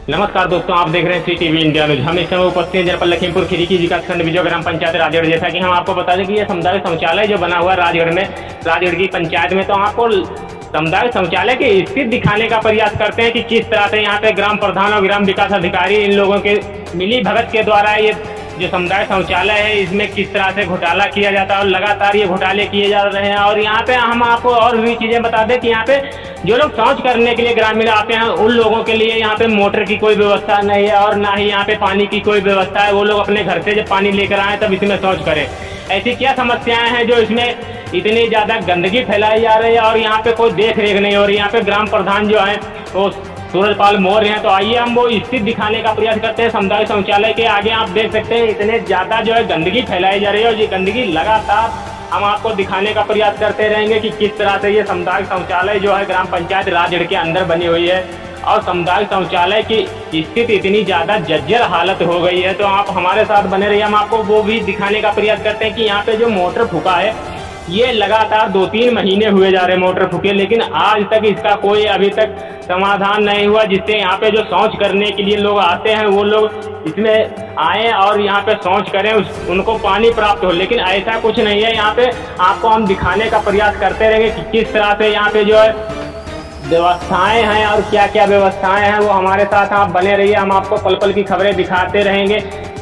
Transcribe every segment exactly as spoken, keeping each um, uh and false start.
नमस्कार दोस्तों, आप देख रहे हैं सी टीवी इंडिया न्यूज। हम इस समय उपस्थित हैं जनपद लखीमपुर खीरी की विकासखंड विजय ग्राम पंचायत राजगढ़। जैसा कि हम आपको बता दें कि यह सामुदायिक शौचालय जो बना हुआ है राजगढ़ में, राजगढ़ की पंचायत में, तो आपको सामुदायिक शौचालय की स्थिति दिखाने का प्रयास करते हैं कि किस तरह से यहाँ पे ग्राम प्रधान और ग्राम विकास अधिकारी इन लोगों के मिली भगत के द्वारा ये जो सामुदायिक शौचालय है इसमें किस तरह से घोटाला किया जाता है और लगातार ये घोटाले किए जा रहे हैं। और यहाँ पे हम आपको और भी चीजें बता दें कि यहाँ पे जो लोग शौच करने के लिए ग्रामीण आते हैं उन लोगों के लिए यहाँ पे मोटर की कोई व्यवस्था नहीं है और ना ही यहाँ पे पानी की कोई व्यवस्था है। वो लोग अपने घर से जब पानी लेकर आए तब इसमें शौच करें। ऐसी क्या समस्याएं हैं जो इसमें इतनी ज्यादा गंदगी फैलाई जा रही है और यहाँ पे कोई देख रेख नहीं हो रही। यहाँ पे ग्राम प्रधान जो है वो सूरजपाल मौर्य हैं। तो आइए हम वो स्थिति दिखाने का प्रयास करते हैं। सामुदायिक शौचालय के आगे आप देख सकते हैं इतने ज्यादा जो है गंदगी फैलाई जा रही है और ये गंदगी लगातार हम आपको दिखाने का प्रयास करते रहेंगे कि किस तरह से ये सामुदायिक शौचालय जो है ग्राम पंचायत राजगढ़ के अंदर बनी हुई है। और सामुदायिक शौचालय की स्थिति इतनी ज्यादा जर्जर हालत हो गई है। तो आप हमारे साथ बने रहिए, हम आपको वो भी दिखाने का प्रयास करते हैं कि यहाँ पे जो मोटर फूका है ये लगातार दो तीन महीने हुए जा रहे मोटर फूके, लेकिन आज तक इसका कोई अभी तक समाधान नहीं हुआ जिससे यहाँ पे जो शौच करने के लिए लोग आते हैं वो लोग इसमें आए और यहाँ पे शौच करें, उस, उनको पानी प्राप्त हो। लेकिन ऐसा कुछ नहीं है। यहाँ पे आपको हम दिखाने का प्रयास करते रहेंगे कि किस तरह से यहाँ पे जो है व्यवस्थाएं हैं और क्या क्या व्यवस्थाएं हैं। वो हमारे साथ आप बने रहिए, हम आपको पल पल की खबरें दिखाते रहेंगे।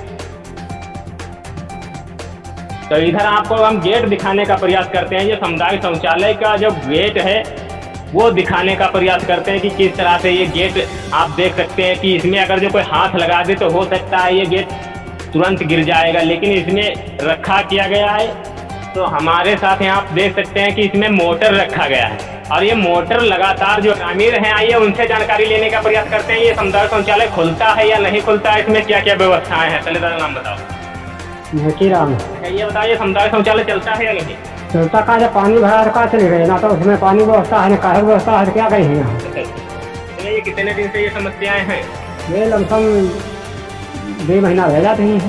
तो इधर आपको हम गेट दिखाने का प्रयास करते हैं। ये सामुदायिक शौचालय का जो गेट है वो दिखाने का प्रयास करते हैं कि किस तरह से ये गेट आप देख सकते हैं कि इसमें अगर जो कोई हाथ लगा दे तो हो सकता है ये गेट तुरंत गिर जाएगा, लेकिन इसमें रखा किया गया है। तो हमारे साथ यहाँ आप देख सकते हैं कि इसमें मोटर रखा गया है और ये मोटर लगातार जो ग्रामीण हैं आइए उनसे जानकारी लेने का प्रयास करते हैं। ये सामुदायिक शौचालय खुलता है या नहीं खुलता है, इसमें क्या क्या व्यवस्थाएं हैं। चलिए दादा नाम बताओ। राम ये बताइए सामुदायिक शौचालय चलता है या नहीं चलता? का जब पानी भरा रखा चले गए ना, तो उसमें पानी व्यवस्था है, कार्य व्यवस्था है, क्या कहें यहाँ। ये कितने दिन से ये समस्याएं हैं? ये लमसम दो महीना रह जाते हैं।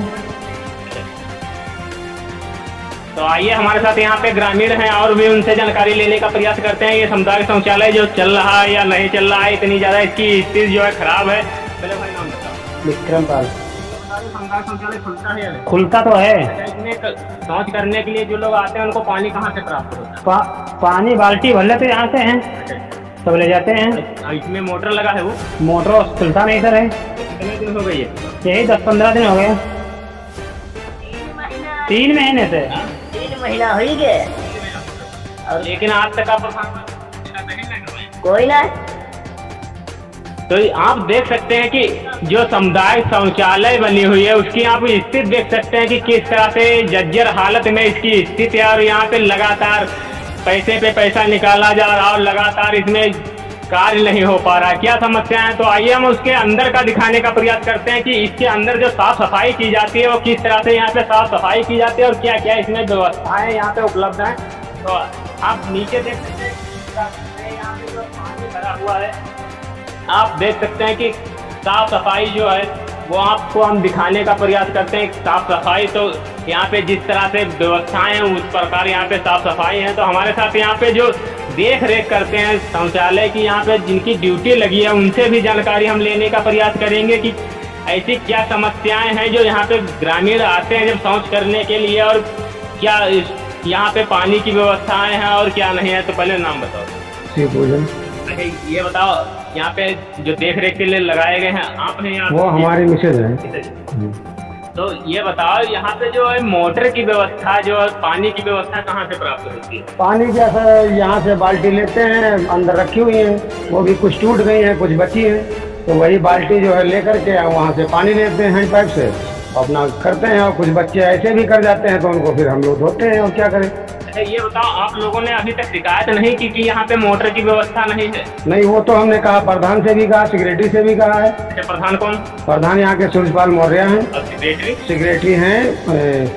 तो आइए हमारे साथ यहाँ पे ग्रामीण हैं और भी उनसे जानकारी लेने का प्रयास करते हैं। ये सामुदायिक शौचालय जो चल रहा है या नहीं चल रहा है, इतनी ज्यादा इसकी स्थिति जो है खराब है। चलो भाई नाम बताओ। विक्रम पाल। सामुदायिक शौचालय खुलता है या नहीं? खुलता तो है। इसमें शौच करने के लिए जो लोग आते हैं उनको पानी कहाँ से प्राप्त होता है? पा, पानी बाल्टी भर लेते यहाँ से हैं, सब ले जाते हैं। इसमें मोटर लगा है, वो मोटर चलता नहीं सर है। कितने दिन हो गई है? यही दस पंद्रह दिन हो गए। तीन महीने से तीन महीना हो ही गए, लेकिन आज तक आप कोई ना। तो आप देख सकते हैं कि जो सामुदायिक शौचालय बनी हुई है उसकी आप स्थिति देख सकते हैं कि किस तरह से जर्जर हालत में इसकी स्थिति है। और यहाँ पे लगातार पैसे पे पैसा निकाला जा रहा है और लगातार इसमें कार्य नहीं हो पा रहा है। क्या समस्या है, तो आइए हम उसके अंदर का दिखाने का प्रयास करते हैं कि इसके अंदर जो साफ सफाई की जाती है वो किस तरह से यहाँ पे साफ सफाई की जाती है और क्या क्या इसमें व्यवस्थाएं यहाँ पे उपलब्ध हैं। तो आप नीचे देख सकते हैं यहाँ पे जो पानी भरा हुआ है, आप देख सकते हैं कि साफ सफाई जो है वो आपको हम दिखाने का प्रयास करते हैं। साफ सफाई तो यहाँ पे जिस तरह से व्यवस्थाएं हैं उस प्रकार यहाँ पे साफ सफाई है। तो हमारे साथ यहाँ पे जो देख रेख करते हैं शौचालय की, यहाँ पे जिनकी ड्यूटी लगी है उनसे भी जानकारी हम लेने का प्रयास करेंगे कि ऐसी क्या समस्याएं हैं जो यहाँ पे ग्रामीण आते हैं जब शौच करने के लिए, और क्या यहाँ पे पानी की व्यवस्थाएं हैं और क्या नहीं है। तो पहले नाम बताओ। ये बताओ, यहाँ पे जो देख रेख के लिए लगाए गए हैं आप हैं यहाँ? वो हमारी मिसेज है। तो ये बताओ यहाँ पे जो है मोटर की व्यवस्था, जो है पानी की व्यवस्था कहाँ से प्राप्त होती है? पानी जैसा यहाँ से बाल्टी लेते हैं, अंदर रखी हुई है, वो भी कुछ टूट गई है कुछ बची है, तो वही बाल्टी जो है लेकर के वहाँ से पानी लेते हैं हैंड पाइप से, अपना करते हैं। और कुछ बच्चे ऐसे भी कर जाते हैं तो उनको फिर हम लोग धोते हैं, और क्या करें। ये बताओ, आप लोगों ने अभी तक शिकायत नहीं की कि यहाँ पे मोटर की व्यवस्था नहीं है? नहीं, वो तो हमने कहा, प्रधान से भी कहा, सेक्रेटरी से भी कहा है। प्रधान कौन? प्रधान यहाँ के सूरजपाल मौर्य हैं। सेक्रेटरी? सेक्रेटरी हैं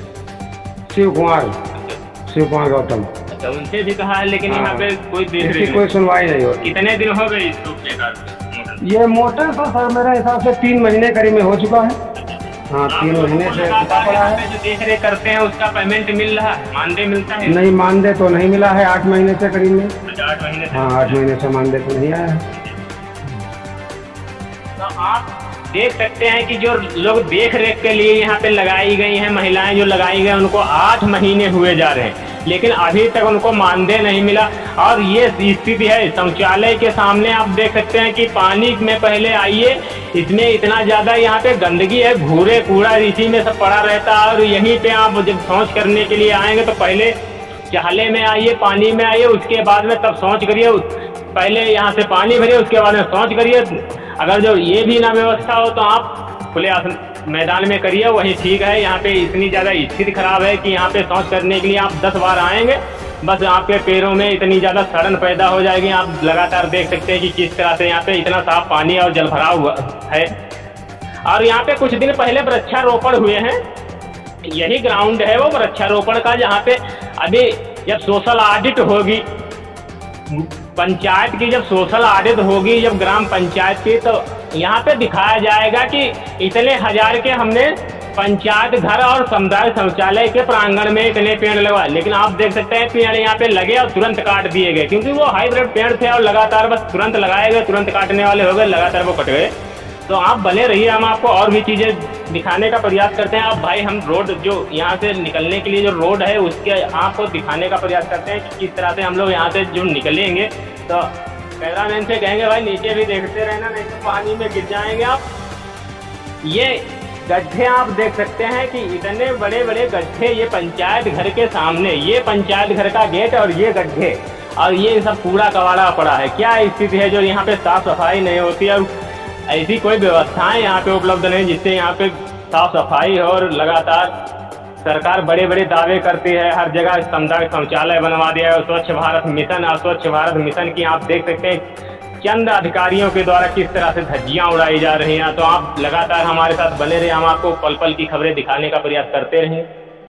शिव कुमार शिव कुमार गौतम। अच्छा, उनसे भी कहा है, लेकिन यहाँ पे कोई देख रेख कोई सुनवाई नहीं हो। कितने दिन हो गए इसको? ये मोटर तो सर मेरे हिसाब से तीन महीने करीब में हो चुका है। हाँ, तीन महीने से पड़ा है। जो देख रेख करते हैं उसका पेमेंट मिल रहा है? मानदेय मिलता है? नहीं, मानदेय तो नहीं मिला है, आठ महीने से करीब में। आठ महीने से? हाँ, आठ महीने से मानदेय तो नहीं आया है। तो आप देख सकते हैं कि जो लोग देख रेख के लिए यहाँ पे लगाई गई हैं, महिलाएं जो लगाई गई उनको आठ महीने हुए जा रहे हैं, लेकिन अभी तक उनको मानदेय नहीं मिला। और ये स्थिति है शौचालय के सामने। आप देख सकते हैं कि पानी में पहले आइए, इसमें इतना ज़्यादा यहाँ पे गंदगी है, घूरे कूड़ा इसी में सब पड़ा रहता है। और यहीं पे आप जब शौच करने के लिए आएंगे तो पहले चाहले में आइए, पानी में आइए, उसके बाद में तब शौच करिए। पहले यहाँ से पानी भरिए, उसके बाद में शौच करिए। अगर जो ये भी ना व्यवस्था हो तो आप खुले मैदान में करिए, वही ठीक है। यहाँ पे इतनी ज़्यादा स्थिति खराब है कि यहाँ पे शौच करने के लिए आप दस बार आएंगे, बस आपके पैरों में इतनी ज़्यादा सड़न पैदा हो जाएगी। आप लगातार देख सकते हैं कि किस तरह से यहाँ पे इतना साफ पानी और जल भरा हुआ है। और यहाँ पे कुछ दिन पहले वृक्षारोपण हुए हैं, यही ग्राउंड है वो वृक्षारोपण का, जहाँ पे अभी जब सोशल ऑडिट होगी पंचायत की, जब सोशल ऑडिट होगी जब ग्राम पंचायत की, तो यहाँ पे दिखाया जाएगा कि इतने हजार के हमने पंचायत घर और समुदाय शौचालय के प्रांगण में इतने पेड़ लगवाए। लेकिन आप देख सकते हैं पेड़ यहाँ पे लगे और तुरंत काट दिए गए, क्योंकि वो हाइब्रिड पेड़ थे और लगातार बस तुरंत लगाए गए, तुरंत काटने वाले हो गए, लगातार वो कट गए। तो आप बने रहिए, हम आपको और भी चीज़ें दिखाने का प्रयास करते हैं। अब भाई हम रोड जो यहाँ से निकलने के लिए जो रोड है उसके आपको दिखाने का प्रयास करते हैं कि किस तरह से हम लोग यहाँ से जो निकलेंगे। तो कैमरामैन से कहेंगे भाई नीचे भी देखते रहना, नहीं तो पानी में गिर जाएंगे आप। ये गड्ढे आप देख सकते हैं कि इतने बड़े बड़े गड्ढे, ये पंचायत घर के सामने, ये पंचायत घर का गेट और ये गड्ढे और ये सब कूड़ा कबाड़ा पड़ा है। क्या स्थिति है जो यहाँ पे साफ सफाई नहीं होती और ऐसी कोई व्यवस्थाएं यहाँ पे उपलब्ध नहीं जिससे यहाँ पे साफ सफाई हो। और लगातार सरकार बड़े बड़े दावे करती है, हर जगह समुदाय शौचालय बनवा दिया है, स्वच्छ भारत मिशन और स्वच्छ भारत मिशन की आप देख सकते हैं चंद अधिकारियों के द्वारा किस तरह से धज्जियां उड़ाई जा रही हैं। तो आप लगातार हमारे साथ बने रहे, हम आपको पल पल की खबरें दिखाने का प्रयास करते रहें।